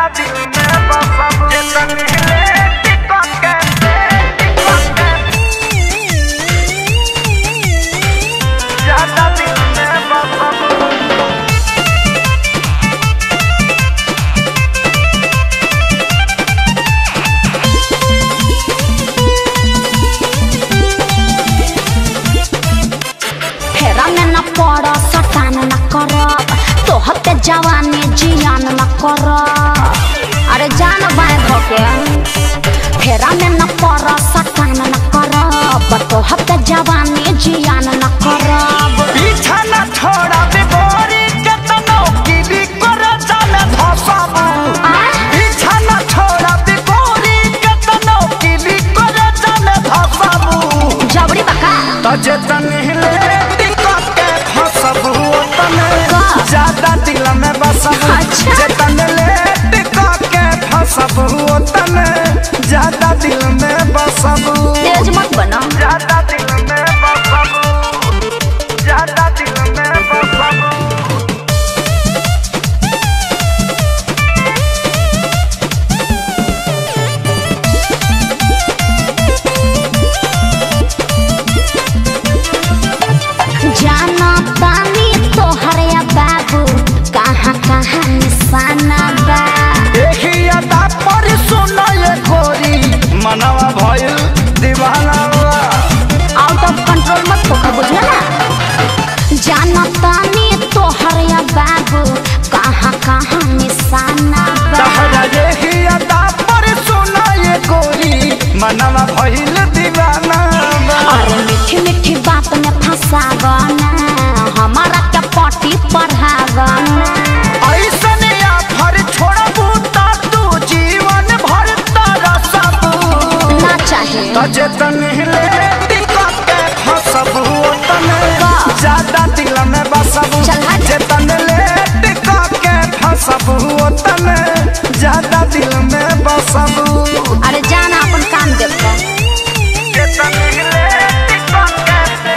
ज्यादा दिल में बसबू जितनी लेट के ज्यादा दिल में बसबू। फेरा में न पड़ सटान न कर तोहर पे जवानी जियान न कर अरे जान बाय धोके फेरा में न पड़ सटान न कर तोहर पे जवानी जियान न कर पीछा न छोड़ा बिगोरी के तनो गिरी कर जाने धसबू पीछा न छोड़ा बिगोरी के तनो गिरी कर जाने धसबू जबड़ी बका तजे तनी लेट के फसबू तने ज्यादा दिल में बसबू जितने लेट के फसबू तने ज्यादा दिल में बसबू तेज मत बना ज्यादा दिल में बसबू ज्यादा दिल में बसबू। जाना तानी तोहरे बाबू कहाँ कहाँ निशाना बा देखी अदा पर सुना ये गोरी मनवा भइल दीवाना आउट ऑफ कंट्रोल मत होकर बुझला ना जाना तानी तोहरे बाबू कहाँ कहाँ निशाना बा तहरा देखी अदा पर सुना ये गोरी मनवा भइल दीवाना अरे मीठी मीठी बात में फंसावना हमारा क्या पार्टी पढ़ावना ऐसन आफर छोड़बू ता तू जीवन भर तरसबू ना चाहे तजे तनी लेट के फसबू तने ज्यादा दिल में बसबू चल हट। जितने लेट के फसबू तने ज्यादा दिल में बसबू अरे जाना अपन काम देखो जितने लेट के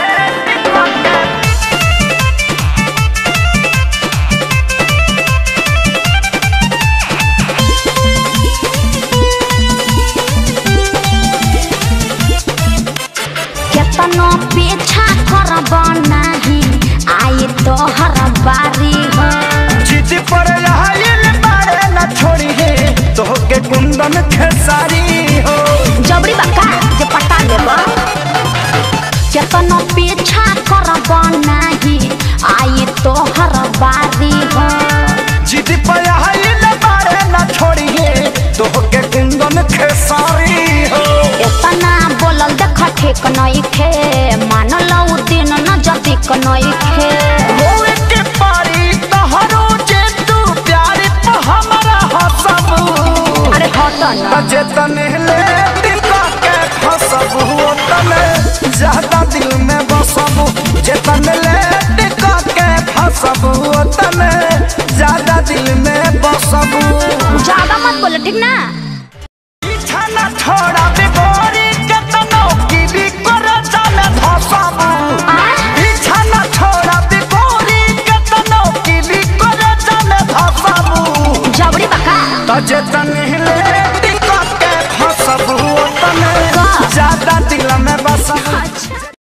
केतनो पीछा करब नाही आई तोहर बारी हो जिद पर आयल बारे न छोड़ी है तोहके कुंदन खेसारी हो जबरी बका जे पटा लेब केतनो पीछा करब नाही आई तोहर बारी हो जिद पर आयल बारे न छोड़ी है तोहके कुंदन खेसारी हो इतना बोलल देख ठीक नहीं खे मानल उ दिन न जदिक नहीं खे होए के पारी तहरो जे तू प्यार पे हमरा हसबू अरे हट ना तजे तने लेट के फसबू तने ज्यादा दिल में बसबू जितने लेट के फसबू तने ज्यादा दिल में बसबू ज्यादा मत बोलो ठीक ना पीछा न छोड़ा बिगोरी